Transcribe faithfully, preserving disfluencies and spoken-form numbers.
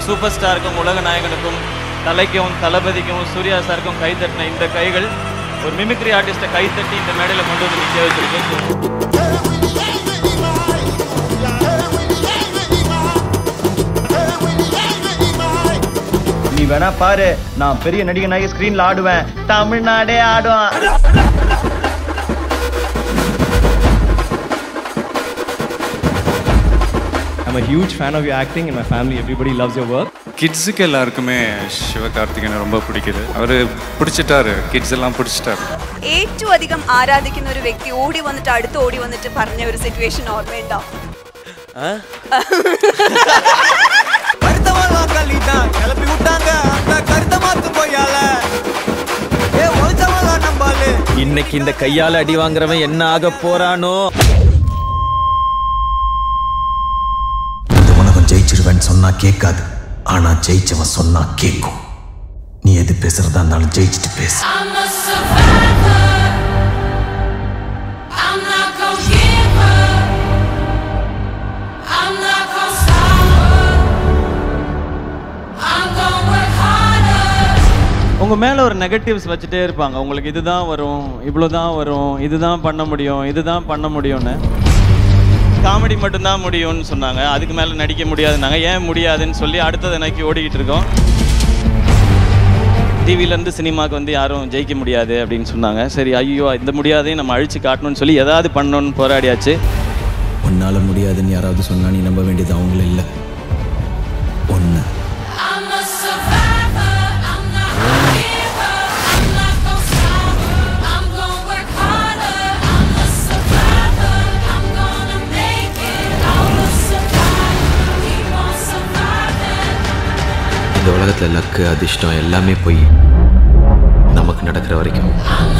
Super ஸ்டாருக்கும் உலக நாயகனுக்கும் தலைக்கும் தளபதிக்கும் சூர்யா சாருக்கும் கை தட்டின இந்த கைகள் ஒரு மிமிக்ரி ஆர்டிஸ்ட்டை கை தட்டி இந்த மேடையில் கொண்டு வந்து நிற்க வச்சிருக்கு. நீ வேணா பாரு, நான் பெரிய நடிகனாகி ஸ்கிரீன்ல ஆடுவேன், தமிழ்நாடே ஆடுவான். I'm a huge fan of your acting and my family, everybody loves your work. கிட்ஸுக்கு எல்லாருக்குமே சிவகார்த்திகேயனை ரொம்ப பிடிக்குது. அவர் பிடிச்சிட்டாரு, கிட்ஸ் எல்லாம் பிடிச்சிட்டாரு. ഏറ്റവും അധികം ആരാധിക്കുന്ന ഒരു വ്യക്തി ഓടി വന്നിട്ട് അടുത്ത് ഓടി വന്നിട്ട് പറഞ്ഞ ഒരു സിറ്റുവേഷൻ ഓർമ്മയുണ്ടോ? இன்னைக்கு இந்த கையால அடி வாங்குறவன் என்ன ஆக போறானோ? உனக்கும் ஜெயிச்சிருவேன்னு சொன்னா கேட்காது, ஆனா ஜெயிச்சவன் சொன்னா கேட்கும். நீ எது பேசுறதா இருந்தாலும் ஜெயிச்சுட்டு பேசு. உங்கள் மேலே ஒரு நெகட்டிவ்ஸ் வச்சுட்டே இருப்பாங்க. உங்களுக்கு இதுதான் வரும், இவ்வளோ தான் வரும், இதுதான் பண்ண முடியும், இதுதான் பண்ண முடியும்னு. காமெடி மட்டும்தான் முடியும்னு சொன்னாங்க, அதுக்கு மேலே நடிக்க முடியாதுன்னாங்க. ஏன் முடியாதுன்னு சொல்லி அடுத்ததை நோக்கி ஓடிக்கிட்டு இருக்கோம். டிவிலேருந்து சினிமாவுக்கு வந்து யாரும் ஜெயிக்க முடியாது அப்படின்னு சொன்னாங்க. சரி, ஐயோ இந்த முடியாதையும் நம்ம அழிச்சு காட்டணும்னு சொல்லி ஏதாவது பண்ணணும்னு போராடியாச்சு. உன்னால முடியாதுன்னு யாராவது சொன்னா நீ நம்ப வேண்டியது அவங்கள இல்லை, ஒன்று. இந்த உலகத்தில் லக்கு அதிர்ஷ்டம் எல்லாமே போய் நமக்கு நடக்கிற வரைக்கும்